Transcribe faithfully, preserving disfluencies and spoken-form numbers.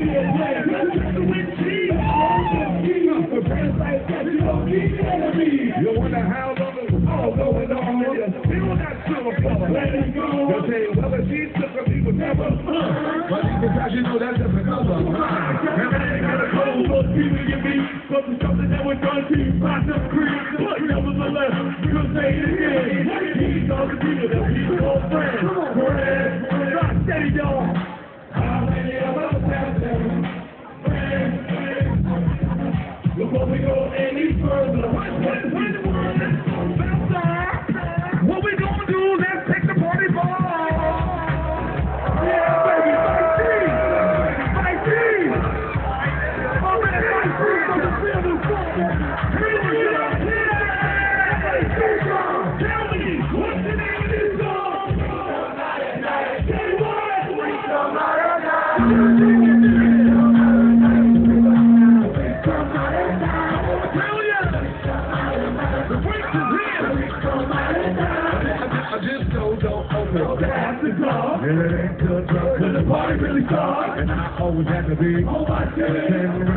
be a way. With cheese, for friends like that, you don't need enemies. You wonder how long it was all going on. You still not sure of what let it go. They'll say, well, if she took her, he would never. But because you know that's just another line. Everything got a cold, those people you meet. But it's something that was done to you, not the creed. But nevertheless, we'll say it again. He's all the people that he's all friends. Friends, not steady, y'all. How many of us have them? Friends, friends. Before we go any further, what we gonna do? Let's take the party ball. Yeah, baby, fight team, fight team. Oh man, fight team from the field of football. Here we go. Tell me, what's the name of this song? Say what? I just know don't open that's the club. It ain't good, cause the party really starts. And I always have to be on my team.